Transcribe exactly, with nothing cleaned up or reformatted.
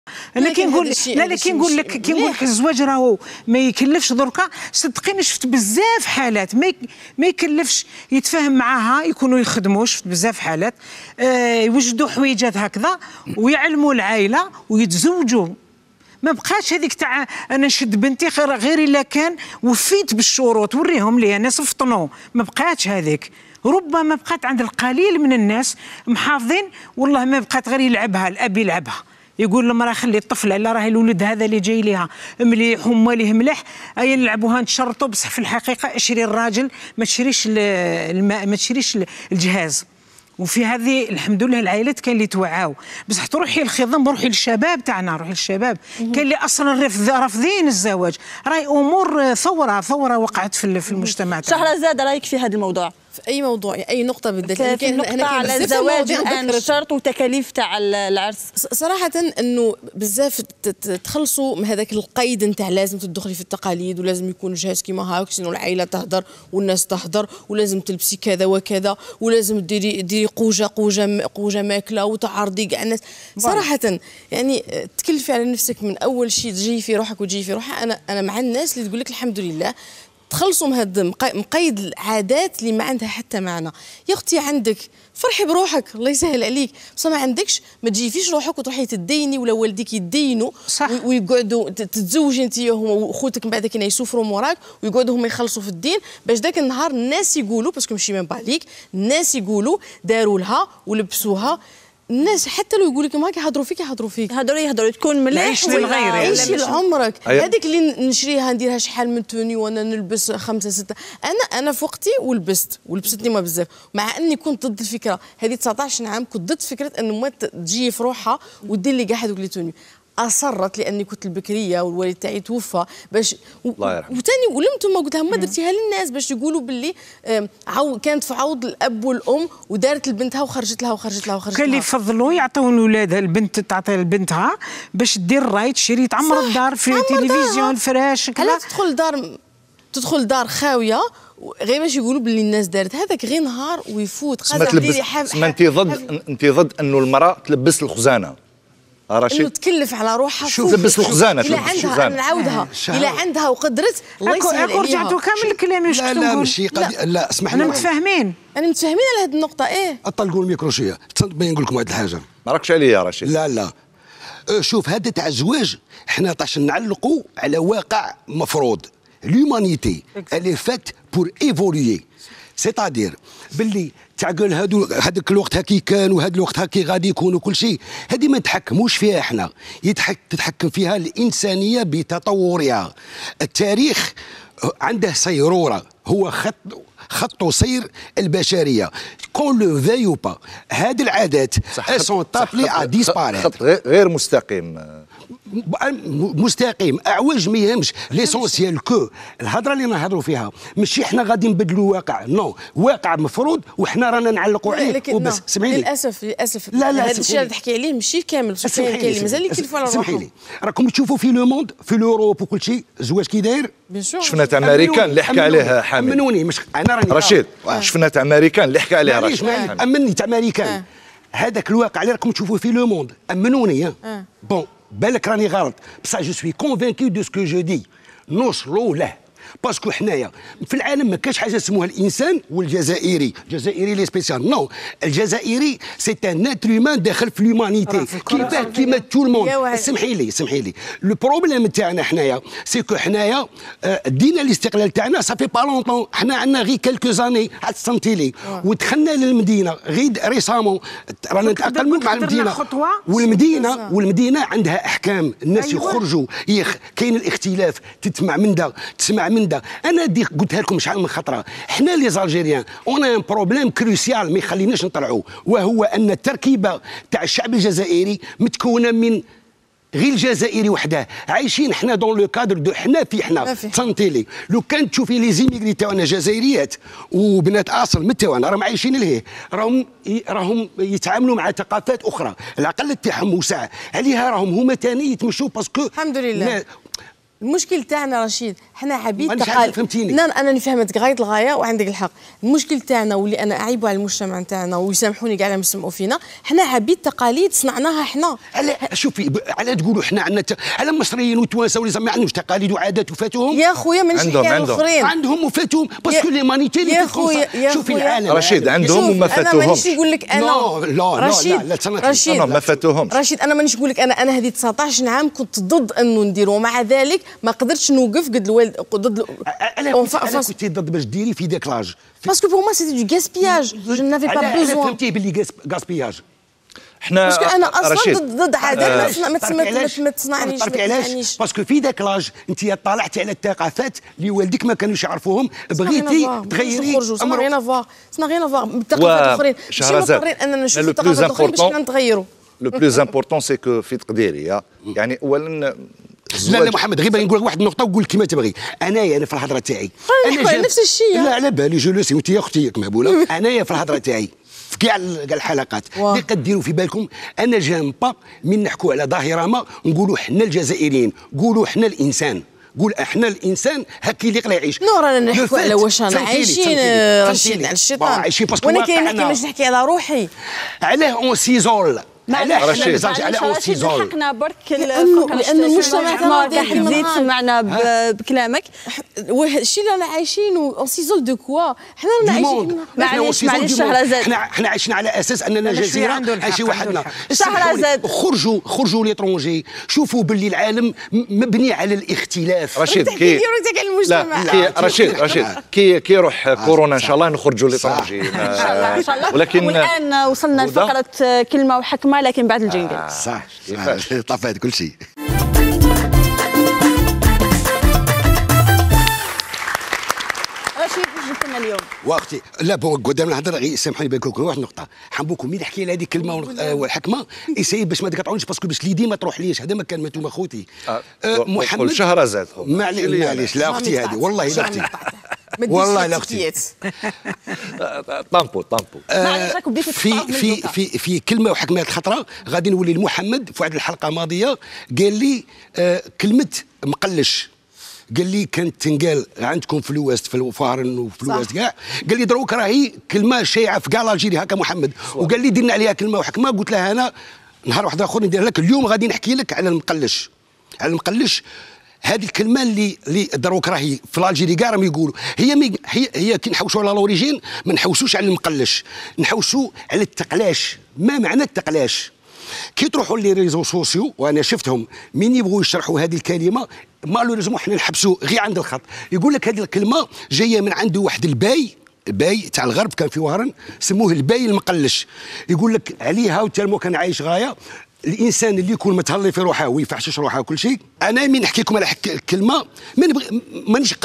انا كي نقول لا لا كي نقول لك كي نقول لك الزواج راهو ما يكلفش دركا، صدقيني شفت بزاف حالات ما ما يكلفش، يتفاهم معاها يكونوا يخدموا، شفت بزاف حالات آه يوجدوا حويجات هكذا ويعلموا العائله ويتزوجوا. ما بقاش هذيك تاع انا نشد بنتي غير الا كان وفيت بالشروط وريهم لي الناس فطنوا، ما بقاتش هذيك. ربما بقات عند القليل من الناس محافظين، والله ما بقات غير يلعبها الاب يلعبها، يقول للمراه خلي الطفل على راه الولد هذا اللي جاي ليها مليح وماليه مليح، اي نلعبوها نتشرطوا، بصح في الحقيقه اشري الراجل ما تشريش الماء ما تشريش الجهاز. وفي هذه الحمد لله العائلات كان اللي توعاو، بصح تروحي للخضم روحي للشباب تاعنا، روحي للشباب كان اللي اصلا رافضين الزواج. راهي امور ثوره ثوره وقعت في في المجتمع تاعنا. شهرزاد رايك في هذا الموضوع؟ في اي موضوع يعني اي نقطه بالذات كاين نقطه على الزواج الان الشرط وتكاليف تاع العرس. صراحه انه بزاف تخلصوا من هذاك القيد نتاع لازم تدخلي في التقاليد ولازم يكون جهاز كيما هاك، سينو العائله تهدر والناس تهدر، ولازم تلبسي كذا وكذا، ولازم ديري ديري قوجه قوجه قوجه ماكله وتعرضي كاع الناس. صراحه يعني تكلفي على نفسك من اول شيء، تجي في روحك وتجي في روحها. انا انا مع الناس اللي تقول لك الحمد لله تخلصوا من هذا مقيد العادات اللي ما عندها حتى معنى. يا اختي عندك فرحي بروحك الله يسهل عليك، بصح ما عندكش ما تجيفيش روحك وتروحي تديني ولا والديك يدينوا ويقعدوا تتزوجي انت وخوتك من بعد كي يسافروا موراك ويقعدوا هما يخلصوا في الدين باش ذاك النهار الناس يقولوا باسكو ماشي من باليك، الناس يقولوا داروا لها ولبسوها. الناس حتى لو يقول لك ما يهضروا فيك يهضروا فيك يهضروا يهضروا تكون مليح عيش للغير عيشي لعمرك. هذيك اللي نشريها نديرها شحال من توني وانا نلبس خمسه سته، انا انا في وقتي ولبست ولبستني ما بزاف، مع اني كنت ضد الفكره هذه تسعطاش عام، كنت ضد فكره انه ما تجي في روحها ودير لي كاع هذوك لي توني. اصرت لاني كنت البكريه والوالد تاعي توفى باش الله يرحمه، وثاني ولمت ما قلت لها ما درتيها للناس باش يقولوا باللي عو كانت في عوض الاب والام ودارت لبنتها وخرجت لها وخرجت لها وخرجت لها. كان اللي يفضلوا يعطون ولادها البنت تعطي لبنتها باش دير راي تشري تعمر الدار في التلفزيون الفراش كذا. لا تدخل دار تدخل دار خاويه غير باش يقولوا باللي الناس دارت هذاك غير نهار ويفوت. قادر ديري حاجه انت ضد انت ضد انه المراه تلبس الخزانه انه تكلف على روحها. شوف تلبس الخزانه الى عندها نعاودها الى عندها وقدرت الله يسهل عليها. رجعتوا كامل الكلام واش كنت نقول. لا لا ماشي لا, لا اسمح لي انا متفاهمين انا متفاهمين على هذه النقطه. ايه اطلقوا الميكرو شويه باين نقول لكم واحد الحاجه ما راكش عليا يا رشيد. لا لا شوف هذا تاع الزواج احنا طاش نعلقوا على واقع مفروض. لومانيتي اللي فات بور ايفولوي سيتادير باللي تعقل هادو هذاك الوقت هاكي كان وهذا الوقت هاكي غادي يكون وكل شيء، هذه ما نتحكموش فيها احنا، يتحك تتحكم فيها الانسانيه بتطورها. التاريخ عنده سيروره هو خط خط سير البشريه كون لو فيو با. هذه العادات سون تابلي ا ديسباريت. خط غير مستقيم مستقيم اعوج ما يهمش ليسونسيال كو الهضره اللي نهضروا فيها ماشي احنا غادي نبدلوا واقع، نو واقع مفروض وحنا رانا نعلقوا عليه وبس. سمعي لي للاسف للاسف لا لا هذا الشيء اللي تحكي عليه ماشي كامل، بس كاين اللي مازال يكلفوا على روحهم. سمحي لي راكم تشوفوا في لو موند في لوروب وكل شيء الزواج كي داير. شفنا تاع امريكان اللي حكى عليها حامد. امنوني مش انا راني رشيد شفنا تاع امريكان اللي حكى عليها رشيد. امني تاع امريكان هذاك الواقع اللي راكم تشوفوه في لو موند امنوني. بون بالك راني غلط بصح جو سوي كونفانكي دو سكو جو دي نوصلوا له باسكو حنايا في العالم ما كاش حاجه اسمها الانسان والجزائري، الجزائري لي سبيسيال نو. الجزائري سي ان اتر هيومان داخل في لومانيتي كيما كيما تو الموند. سمحي لي سمحي لي لو بروبليم تاعنا حنايا سيكو حنايا دينا الاستقلال تاعنا صافي با لونطون، حنا عندنا غير كالكو زاني تصنتي لي ودخلنا للمدينه غير ريسامون رانا نتاقلموا مع المدينه والمدينه والمدينه عندها احكام الناس يخرجوا كاين الاختلاف تسمع من ده تسمع من ده. انا دي قلتها لكم شحال من خطره حنا لي زالجيريان اون ان بروبليم كروسيال ما يخليناش نطلعوا، وهو ان التركيبه تاع الشعب الجزائري متكونه من غير الجزائري وحده، عايشين حنا دون لو كادر دو حنا في حنا تسنتيلي. لو كان تشوفي لي زيميغري تاعنا جزائريات وبنات اصل من تاعنا راهم عايشين لهيه، راهم راهم يتعاملوا مع ثقافات اخرى، العقل تاعهم وسع عليها، راهم هما ثاني يتمشوا باسكو الحمد لله المشكل تاعنا رشيد حنا عبيد تقاليد. فهمتيني؟ لا انا فهمتك غايه الغايه وعندك الحق. المشكل تاعنا واللي انا اعيبه على المجتمع تاعنا ويسامحوني كاع اللي يسمعوا فينا، حنا عبيد تقاليد صنعناها حنا. على شوفي على تقولوا حنا عندنا على المصريين والتوانسه واللي ما عندهمش تقاليد وعادات وفاتهم. يا خويا مانيش نحكي على الاخرين. عندهم وفاتهم باسكو لي مانيتي يا خويا شوفي العالم رشيد عندهم وما فاتوهمش. انا مانيش نقول لك انا لا لا رشيد لا لا رشيد ما فاتوهمش. رشيد انا مانيش نقول لك انا انا هذه تسعطاش عام كنت ضد انه نديرو، ومع ذلك ما قدرتش نوقف قد الوالد ضد. انا كنت ضد باش ديري في ديك لاج باسكو بور موا سيتي دو غاسبياج جو نافي با بوزوان. فهمتي باللي غاسبياج حنا باسكو انا اصلا رشيد. ضد ضد عادات ما تصنعنيش ما تعرفي علاش؟ باسكو في ذاك لاج انت طلعتي على الثقافات اللي والديك ما كانوش يعرفوهم، بغيتي تغيري سنا غير افوار سنا غير افوار بالثقافات الاخرين. ماشي مضطرين اننا نشوفوا الثقافات الاخرين باش نتغيروا. لو بلوز امبورطون سي كو في تقديري يعني اولا لا لا محمد غير نقول لك واحد النقطه وقول كيما تبغي. انايا انا في الهضره تاعي انا نفس الشيء. لا على بالي جو لو سي وانت اختي مهبوله. انايا في الهضره تاعي في كاع كاع الحلقات اللي قديروا في بالكم انا جام با من نحكوا على ظاهره ما نقولوا حنا الجزائريين، قولوا حنا الانسان، قول احنا الانسان هكا اللي يقدر يعيش. نو رانا نحكوا على واش رانا عايشين رشيد على الشيطان، وانا كاين نحكي باش نحكي على روحي. علاه اون سيزول معليش معليش لحقنا برك لانه لانه المجتمع تاعنا تزيد سمعنا بكلامك. الشيء اللي رانا عايشينه اون سيزول دو كوا حنا رانا عايشين. معليش معليش شهرزاد حنا حنا عايشين على اساس اننا جزيره عايشين وحدنا. شهرزاد خرجوا خرجوا ليترونجي، شوفوا باللي العالم مبني على الاختلاف. رشيد كي لا كي رشيد رشيد كي كي يروح كورونا ان شاء الله نخرجوا ليترونجي ان شاء الله ان شاء الله. ولكن والان وصلنا لفقره كلمه وحكمه لكن بعد الجينجل. آه صح كيفاش طفات كل شيء. رشيد واش جبت لنا اليوم؟ وقتي لا بون قدام الهضره غير سامحوني بكم واحد النقطه حنبوكم مين نحكي على هذه الكلمه والحكمه يسيب باش ما تقطعونيش باسكو باش ليدي ما تروح ليش. هذا ما كان ماتوما خوتي أه محمد شهرزاد معليش لا اختي هذه والله لا اختي والله لا اختي طامبو طامبو. في في في في كلمه وحكمه الخطره غادي نولي لمحمد في واحد الحلقه ماضيه قال لي آه كلمه مقلش. قال لي كانت تنقال عندكم في الوست في الفارن وفي الوست كاع، قال لي دروك راهي كلمه شائعه في كاع الجيري هكا محمد، وقال لي درنا عليها كلمه وحكمه. قلت له انا نهار واحد اخر ندير لك اليوم غادي نحكي لك على المقلش. على المقلش هذه الكلمه اللي اللي دروك راهي في الجيري كاع راهم يقولوا هي مي هي هي كي نحوسوا على لوريجين ما نحوسوش على المقلش، نحوسوا على التقلاش. ما معنى التقلاش؟ كي تروحوا لي ريزو سوسيو وانا شفتهم من يبغوا يشرحوا هذه الكلمه مالوريزمون حنا نحبسوا غير عند الخط. يقول لك هذه الكلمه جايه من عنده واحد الباي باي تاع الغرب كان في وهران سموه الباي المقلش. يقول لك عليها وتالمو كان عايش غايه الانسان اللي يكون متهلي في روحه ويفحشش روحه وكل شيء. انا من نحكي لكم على كلمه ما نبغي مانيش